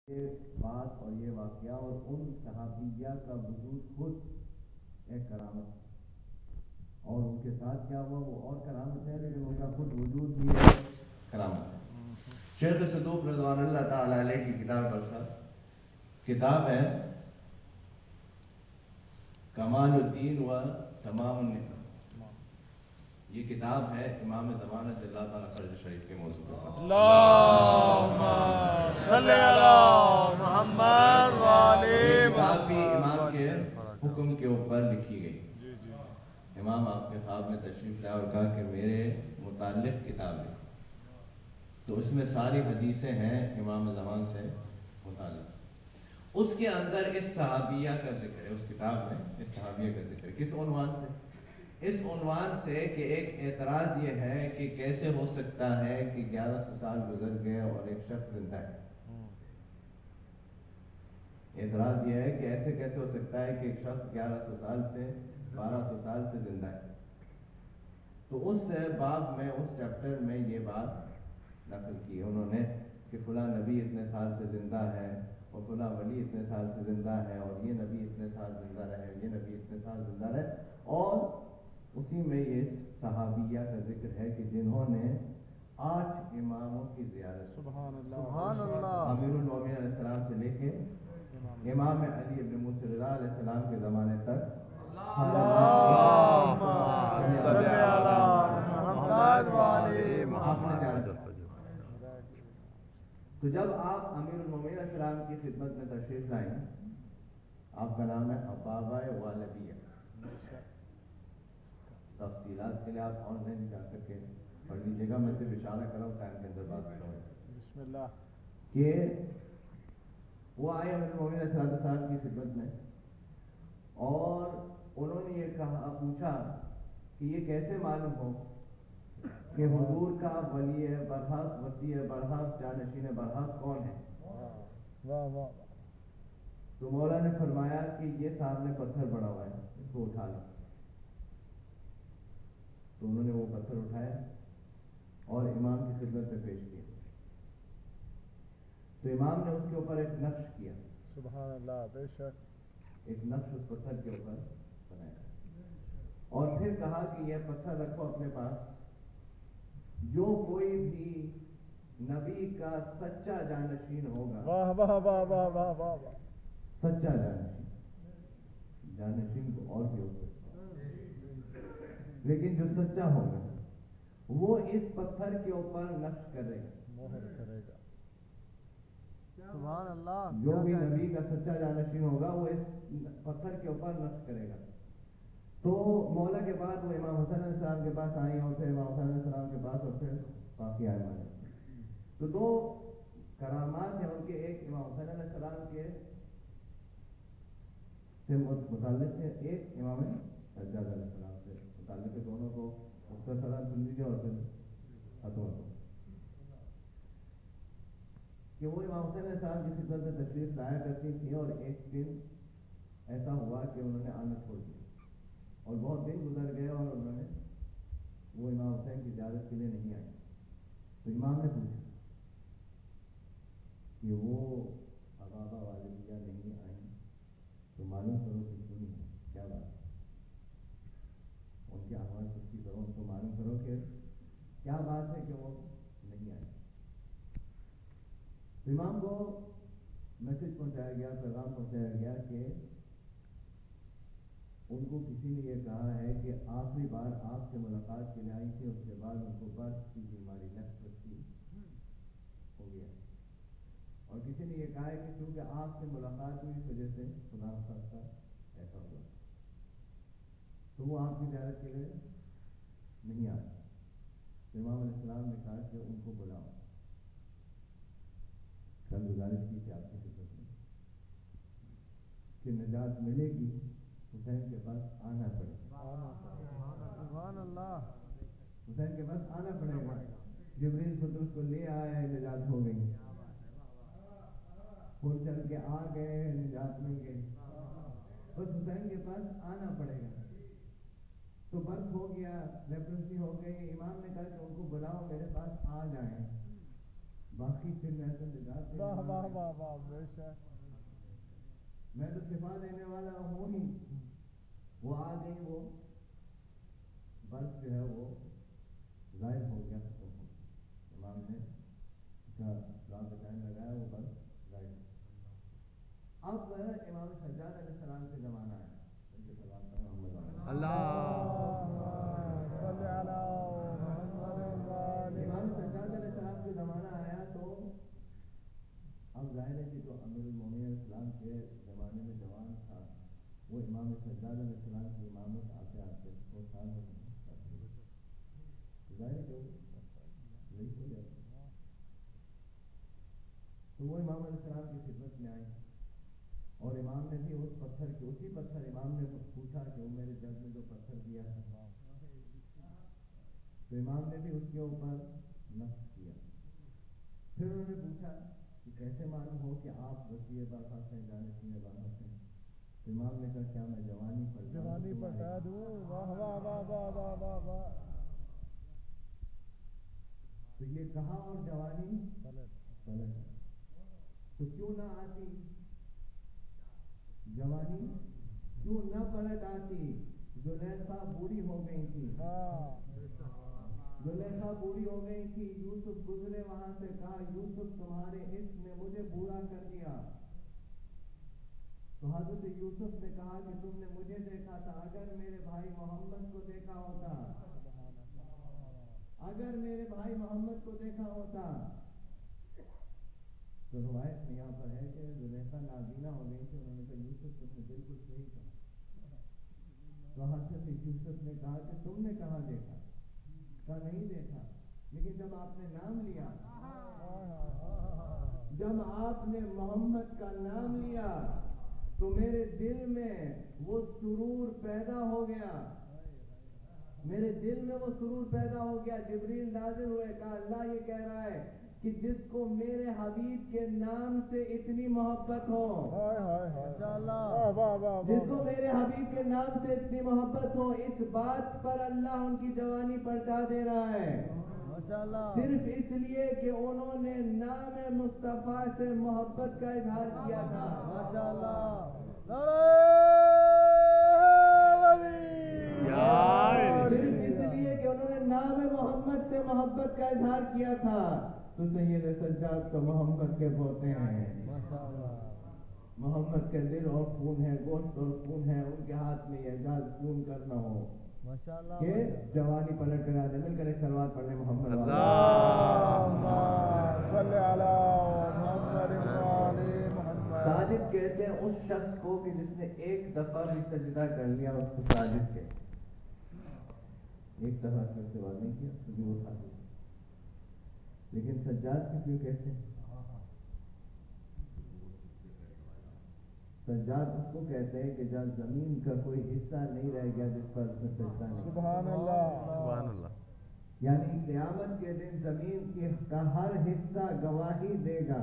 یہ بات اور یہ واقعہ اور ان صحابیہ کا وجود خود ایک کرامت ہے، اور ان کے ساتھ کیا ہوا وہ اور کرامت ہے، لیکن ان کا خود وجود بھی ایک کرامت ہے۔ شیخ صدوق رضوان اللہ تعالی علیہ کی کتاب پر کتاب ہے کمال الدین و تمام النعم۔ یہ کتاب ہے امام زمانہ صلی اللہ تعالیٰ فرج شریف کے موضوع پر۔ اللہم صلی علی محمد یہ وآل کتاب بھی امام محمد۔ کے حکم کے اوپر لکھی گئی۔ امام آپ کے خواب میں تشریف لائے اور کہا کہ میرے متعلق کتاب ہے، تو اس میں ساری حدیثیں ہیں امام زمان سے متعلق۔ اس کے اندر اس صحابیہ کا ذکر ہے، اس کتاب میں اس صحابیہ کا ذکر ہے۔ کس عنوان سے؟ اس عنوان سے کہ ایک اعتراض یہ ہے کہ کیسے ہو سکتا ہے کہ 1100 سال گزر گئے اور ایک شخص زندہ ہے۔ اعتراض یہ ہے کہ ایسے کیسے ہو سکتا ہے کہ ایک شخص 1100 سال سے 1200 سال سے زندہ ہے۔ تو اس باب میں اس چیپٹر میں یہ بات نقل کی انہوں نے کہ فلاں نبی اتنے سال سے زندہ ہے اور فلاں ولی اتنے سال سے زندہ ہے اور یہ نبی اتنے سال زندہ رہے، یہ نبی اتنے سال زندہ رہے، اور اسی میں یہ صحابیہ کا ذکر ہے کہ جنہوں نے 8 اماموں کی زیارت، سبحان اللہ، امیر المومنین علیہ السلام سے لے کے امام علی ابن موسی رضا علیہ السلام کے زمانے تک اللہم صلی علی محمد وآل محمد۔ تو جب آپ امیر المومنین علیہ السلام کی خدمت میں تشریف لائیں، آپ کا نام ہے حبابہ والدیہ۔ تفصیلات کے لیے آپ آن لائن جا کر کے پڑھ لیجیے گا، میں صرف اشارہ کر رہا ہوں، ٹائم کے اندر بات کروں بسم اللہ۔ کہ وہ آئے امیر المومنین علیہ السلام کی خدمت میں اور انہوں نے یہ کہا، پوچھا کہ یہ کیسے معلوم ہو کہ حضور کا ولی برحق، وسیع برحق، جانشین برحق کون ہے؟ واہ واہ۔ تو مولا نے فرمایا کہ یہ سامنے پتھر پڑا ہوا ہے، اس کو اٹھا لو۔ تو انہوں نے وہ پتھر اٹھایا اور امام کی خدمت میں پیش کیا۔ تو امام نے اس کے اوپر ایک نقش کیا، سبحان اللہ، بے شک ایک نقش اس پتھر کے اوپر بنایا اور پھر کہا کہ یہ پتھر رکھو اپنے پاس، جو کوئی بھی نبی کا سچا جانشین ہوگا، واہ واہ واہ واہ واہ واہ واہ، سچا جانشین کو اور بھی ہو سکتا ہے، لیکن جو سچا ہوگا وہ اس پتھر کے اوپر نقش کرے گا، مہر کرے گا۔ سبحان اللہ، جو بھی نبی کا سچا جانشین ہوگا وہ اس پتھر کے اوپر نقش کرے گا۔ تو مولا کے بعد وہ امام حسن علیہ السلام کے پاس آئی اور پھر امام حسن علیہ السلام کے پاس اور پھر باقی آئے۔ تو 2 کرامات ہیں ان کے، ایک امام حسن علیہ السلام کے سے متعلق ہے، ایک امام سجاد علیہ السلام سے متعلق ہے۔ دونوں کو مختصراً سن لیجیے اور پھر ختم ہو کہ وہ امام حسین علیہ السلام کی خدمت میں تشریف لایا کرتی تھی، اور ایک دن ایسا ہوا کہ انہوں نے آنا چھوڑ دیا اور بہت دن گزر گئے اور انہوں نے وہ امام حسین کی زیارت کے لیے نہیں آئی۔ تو امام نے پوچھا کہ وہ حبابہ والدیہ نہیں آئیں تو معلوم کرو کہ کیوں نہیں آئی، کیا بات ہے، ان کے احوال پرسی کرو، ان کو معلوم کرو کہ کیا بات ہے کہ وہ نہیں آئے۔ تو امام کو میسج پہنچایا گیا، پیغام پہنچایا گیا کہ ان کو کسی نے یہ کہا ہے کہ آخری بار آپ سے ملاقات کے لیے آئی تھی، اس کے بعد ان کو برس کی بیماری، لیپروسی ہو گیا، اور کسی نے یہ کہا ہے کہ کیونکہ آپ سے ملاقات ہوئی اس وجہ سے خدا خواستہ ایسا ہوا، تو وہ آپ کی زیارت کے لیے نہیں آئے۔ تو امام علیہ السلام نے کہا کہ ان کو بلاؤ، کل گزارش کی تھی آپ کی خدمت میں کہ نجات ملے گی، حسین کے پاس آنا پڑے گا، سبحان اللہ، حسین کے پاس آنا پڑے گا۔ جبریل خود اس کو لے آئے، نجات ہو گئی، پھول چل کے آ گئے، نجات مل گئی، بس حسین کے پاس آنا پڑے گا۔ تو برف ہو گیا، لیپروسی ہو گئی، امام نے کہا کہ ان کو بلاؤ، میرے پاس آ جائیں۔ باقی پھر میں تو نجات دینے واہ والا واہ ہوں۔ واہ واہ بے شک میں تو شفا دینے والا ہوں ہی۔ وہ آ گئی، وہ برف جو ہے وہ غائب ہو گیا، ختم ہو گیا۔ امام نے کا رات کا ٹائم لگایا، وہ برف غائب ہو گیا۔ اب امام سجاد علیہ السلام کے زمانہ ہے، ان کے سلام پر محمد صلی علی محمد امام سجاد علیہ السلام کے زمانہ آیا تو اب ظاہر ہے کہ جو امیر المومنین علیہ السلام کے زمانے میں جوان تھا، وہ امام سجاد علیہ السلام کی امامت آتے آتے 100 سال میں ظاہر ہے کہ وہ ضعیف ہو جاتا۔ تو وہ امام علیہ السلام کی خدمت میں آئی، اور امام نے بھی اس پتھر کے، اسی پتھر امام نے پوچھا کہ وہ میرے جگ میں جو پتھر دیا ہے، تو امام نے بھی اس کے اوپر نفس کیا۔ پھر انہوں نے پوچھا کہ کیسے معلوم ہو کہ آپ وسیع برخاست ہیں، جانشین برخاست ہیں؟ تو امام نے کہا کیا میں جوانی پلٹا دوں؟ واہ واہ واہ واہ واہ واہ واہ۔ تو یہ کہا اور جوانی پلٹ، تو کیوں نہ آتی جوانی، کیوں نہ پلٹ آتی؟ زلیخا بوڑھی ہو گئی تھی، زلیخا بوڑھی ہو گئی تھی، یوسف گزرے وہاں سے، کہا یوسف تمہارے عشق نے مجھے بوڑھا کر دیا۔ تو حضرت یوسف نے کہا کہ تم نے مجھے دیکھا تھا، اگر میرے بھائی محمد کو دیکھا ہوتا، اگر میرے بھائی محمد کو دیکھا ہوتا۔ تو روایت میں یہاں پر ہے کہ زلیخا نابینا ہو گئی تھی، انہوں نے کہا یوسف تم نے بالکل صحیح کہا۔ تو حضرت یوسف نے کہا کہ تم نے کہاں دیکھا؟ کہا نہیں دیکھا، لیکن جب آپ نے نام لیا، جب آپ نے محمد کا نام لیا تو میرے دل میں وہ سرور پیدا ہو گیا، میرے دل میں وہ سرور پیدا ہو گیا۔ جبریل نازل ہوئے، کہا اللہ یہ کہہ رہا ہے کہ جس کو میرے حبیب کے نام سے اتنی محبت ہو، جس کو میرے حبیب کے نام سے اتنی محبت ہو، اس بات پر اللہ ان کی جوانی پلٹا دے رہا ہے، صرف اس لیے کہ انہوں نے نام مصطفیٰ سے محبت کا اظہار کیا تھا۔ صرف اس لیے کہ انہوں نے نام محمد سے محبت کا اظہار کیا تھا۔ تو سید سجاد تو محمد کے پوتے ہیں، محمد کے دل اور خون ہے، گوشت اور خون ہے، ان کے ہاتھ میں یہ اعجاز خون کرنا ہو کہ جوانی پلٹ کر آ جائے۔ مل کر ایک صلوات پڑھنے محمد ساجد کہتے ہیں اس شخص کو کہ جس نے ایک دفعہ بھی سجدہ کر لیا، اس کو ساجد کہتے ہیں۔ ایک دفعہ سے اس کے بعد نہیں کیا تو بھی وہ ساجد ہے۔ لیکن سجاد کو کیوں کہتے ہیں؟ سجاد اس کو کہتے ہیں کہ جب زمین کا کوئی حصہ نہیں رہ گیا جس پر اس نے سجدہ نہیں کیا۔ سبحان اللہ۔ یعنی قیامت کے دن زمین کا ہر حصہ گواہی دے گا،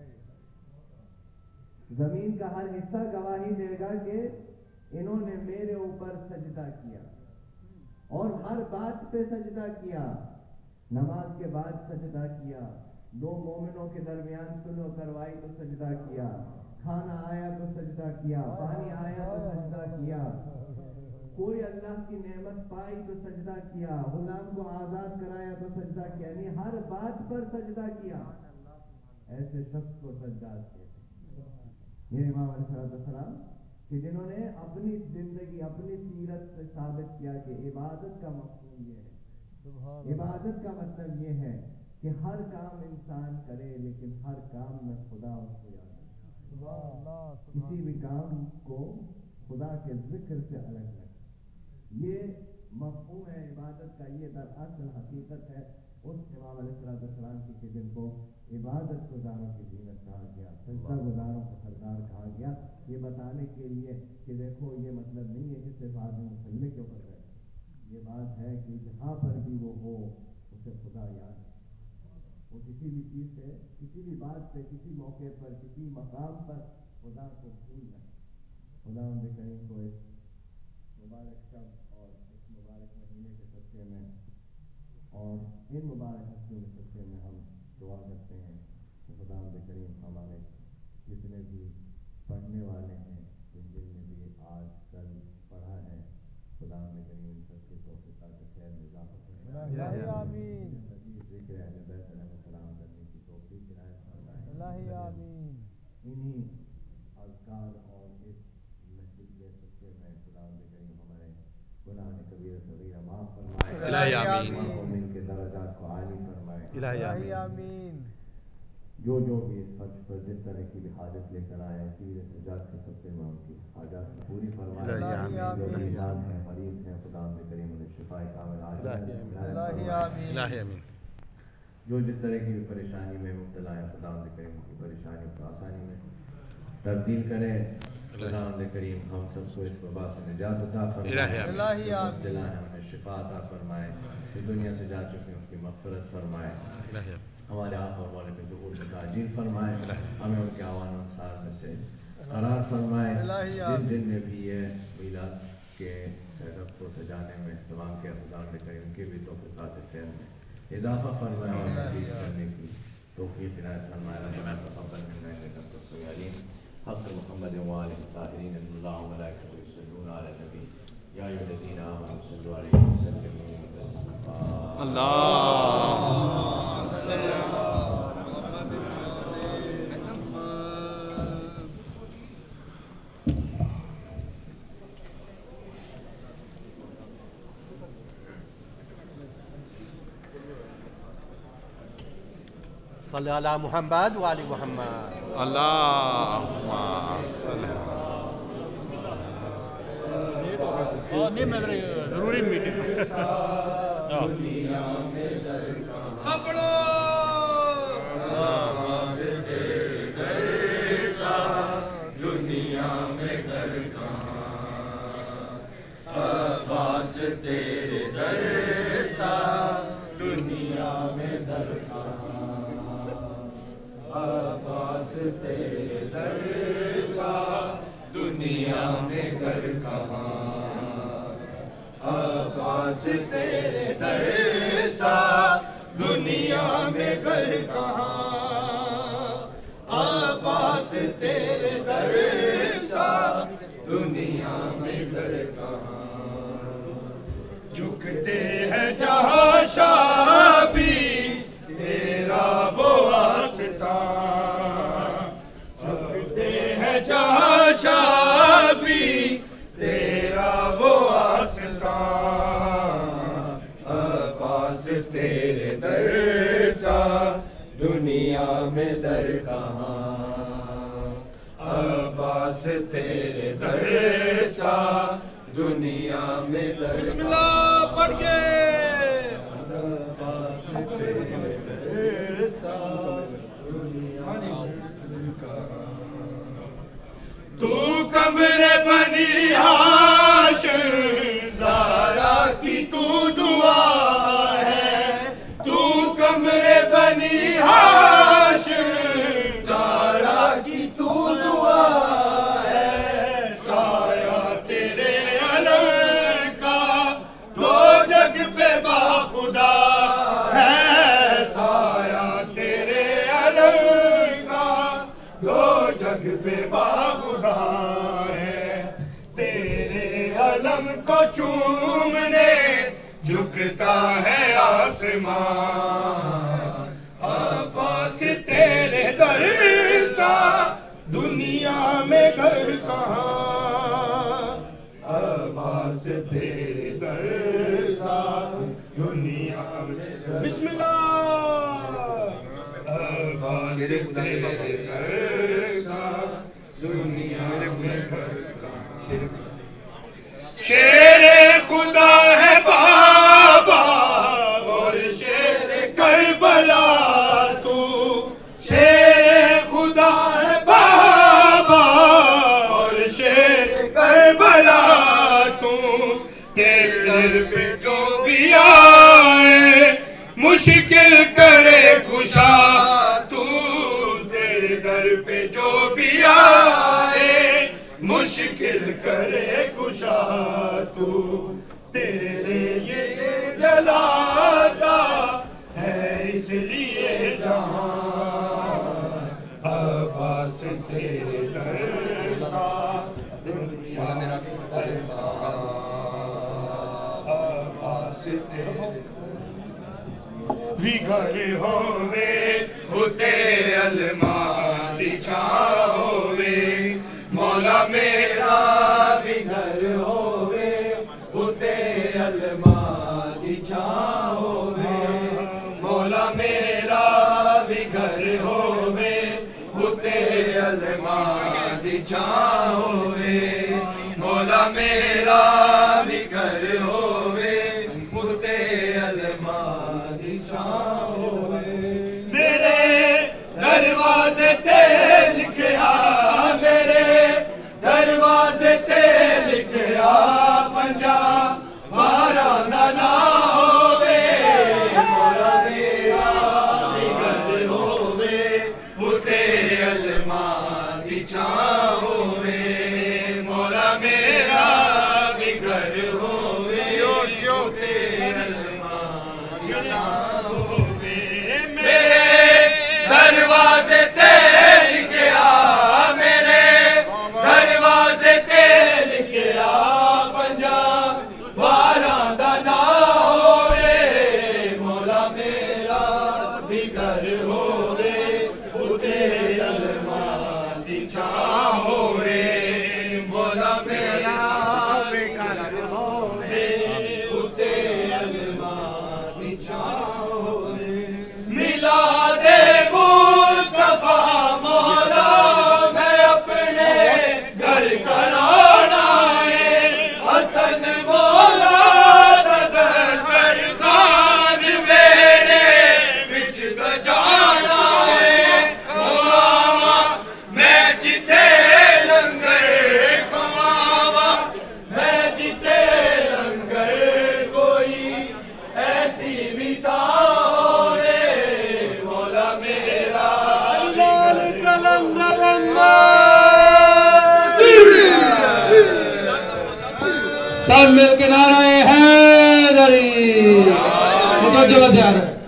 زمین کا ہر حصہ گواہی دے گا کہ انہوں نے میرے اوپر سجدہ کیا، اور ہر بات پہ سجدہ کیا۔ نماز کے بعد سجدہ کیا، دو مومنوں کے درمیان صلح کروائی تو سجدہ کیا، کھانا آیا تو سجدہ کیا، پانی آیا تو سجدہ کیا، کوئی اللہ کی نعمت پائی تو سجدہ کیا، غلام کو آزاد کرایا تو سجدہ کیا، یعنی ہر بات پر سجدہ کیا۔ ایسے شخص کو سجاد کہتے ہیں۔ یہ امام علیہ السلام کہ جنہوں نے اپنی زندگی، اپنی سیرت سے ثابت کیا کہ عبادت کا مفہوم یہ ہے، عبادت کا مطلب یہ ہے کہ ہر کام انسان کرے لیکن ہر کام میں خدا اس کو یاد رکھے، کسی بھی کام کو خدا کے ذکر سے الگ رکھے۔ یہ مفہوم ہے عبادت کا، یہ دراصل حقیقت ہے اس امام علیہ السلام کی کہ جن کو عبادت گزاروں کی زینت کہا گیا، سجدہ گزاروں کا سردار کہا گیا، یہ بتانے کے لیے کہ دیکھو یہ مطلب نہیں ہے کہ صرف آدمی مسلح کے اوپر بیٹھے، یہ بات ہے کہ جہاں پر بھی وہ ہو اسے خدا یاد ہے، وہ کسی بھی چیز سے، کسی بھی بات سے، کسی موقع پر، کسی مقام پر خدا کو بھول نہ جائے۔ خدا ان کریم کو اس مبارک شب اور اس مبارک مہینے کے صدقے میں اور ان مبارک ہفتوں کے صدقے میں ہم دعا کرتے ہیں کہ خداوند کریم ہمارے جتنے بھی پڑھنے والے ہیں جن نے بھی آج کل پڑھا ہے خداوند کریم ان سب کے توفیقات خیر میں اضافہ فرمائے. الہی آمین. ذکر اہل بیت علیہ السلام کرنے کی توفیق عنایت فرمائے. الہی آمین. انہی اذکار اور اس مسجد کے صدقے میں خداوند کریم ہمارے گناہ کبیرہ صغیرہ معاف فرمائے. الہی آمین. مومن کے درجات کو عالی فرمائے. الہی آمین. جو بھی اس فرش پر جس طرح کی بھی حاجت لے کر آئے ہیں کبیر سجاد کے سب سے میں ان کی حاجات کو پوری فرمائے. الہی جو آمین. بیمار ہیں مریض ہیں خداوند کریم انہیں شفائے کامل عاجل الہی آمین. الہی آمین. جو جس طرح کی بھی پریشانی میں مبتلا ہے خداوند کریم کی پریشانیوں کو آسانی میں تبدیل کریں. خداوند کریم ہم سب کو اس وبا سے نجات عطا فرمائے. الہی جو آمین. مبتلا ہیں انہیں شفا عطا فرمائے. جو دنیا سے جا چکے ہیں ان کی مغفرت فرمائے. الہی آمین. ہمارے آپ اور والے پہ ظہور میں تاجیل فرمائے. ہمیں ان کے آوان انصار میں سے قرار فرمائے. جن نے بھی یہ میلاد کے سیٹ اپ کو سجانے میں اہتمام کیا خداوند کریم ان کے بھی توفیقات خیر میں اضافہ فرمائے اور مزید کرنے کی توفیق عنایت فرمائے. ربنا تقبل منا انك انت السميع العليم. حق محمد وآله الطاهرين ان الله وملائكته يصلون على النبي يا ايها الذين امنوا صلوا عليه وسلموا تسليما. اللهم صل على صلی علی محمد و علی محمد. اللهم صل نہیں میں ضروری میٹنگ دنیا میں در کہاں عباس تیرے در سا دنیا میں در کہاں عباس تیرے در سا دنیا میں در کہاں عباس تیرے در سا دنیا میں در کہاں عباس تیرے در سا دنیا میں در کہاں جھکتے ہیں جہاں شاہ بھی تیرا وہ آستان جھکتے ہیں جہاں شاہ بھی تیرا وہ آستان عباس تیرے در سا دنیا میں در کہاں عباس تیرے در سا دنیا میں در بسم اللہ پڑھ کے عباس تیرے در سا دنیا میں در کہاں تو قبر بنی ہاشم زارا کی تو دعا ہے تو قبر بنی ہاشم زارا کی تو دعا ہے سایہ تیرے علم کا دو جگ پہ باخدا ہے سایہ تیرے علم کا دو جگ پہ باخدا ہے تیرے علم کو چومنے جھکتا ہے آسمان عباس تیرے در سا دنیا میں گھر کہاں عباس تیرے در سا دنیا میں بسم اللہ عباس تیرے در سا دنیا میں گھر کہاں شیر خدا ہے بابا اور شیر کربلا تو شیر خدا ہے بابا اور شیر کربلا تو تیرے در پہ جو بھی آئے مشکل کرے کشا تو تیرے در پہ جو بھی آئے مشکل کرے کشا تو تیرے یہ جلاتا ہے اس لیے جہاں عباس تیرے در سا دنیا عباس تیرے بھی گھر ہووے اتے علماء دی چھاں ہووے مولا میرا بھی گھر ہووے اتے علماء دی چھاں ہووے مولا میرا بھی گھر ہووے اتے علماء دی چھاں ہووے مولا میرا بھی گھر ہووے اتے علماء دی چھاں ہووے میرے دروازے تے لکھیا میرے دروازے تے لکھیا پنجا بارہ دا نا ہووے مولا میرا بھی گھر ہووے اتے علماء دی چھاں ہووے مولا میرا بھی گھر ہووے اتے علماء دی چھاں ہووے میرے دروازے تے لکھیا میرے دروازے تے لکھیا پنجا بارہ دا نا ہووے مولا میرا بھی گھر ہووے اتے علماء دی چھاں ہووے مولا میرا بھی گھر ہووے اتے علماء دی چھاں ہووے میلاد مصطفیٰ مولا میں اپنے گھر کرانا ہے حسن مولا دا دسترخوان میرے وچ سجانا ہے کھواوا میں جتے لنگر کھواوا میں جتے لنگر کوئی ایسی بھی تھا سب مل کے نعرہ حیدری متوجہ سے آ رہے ہیں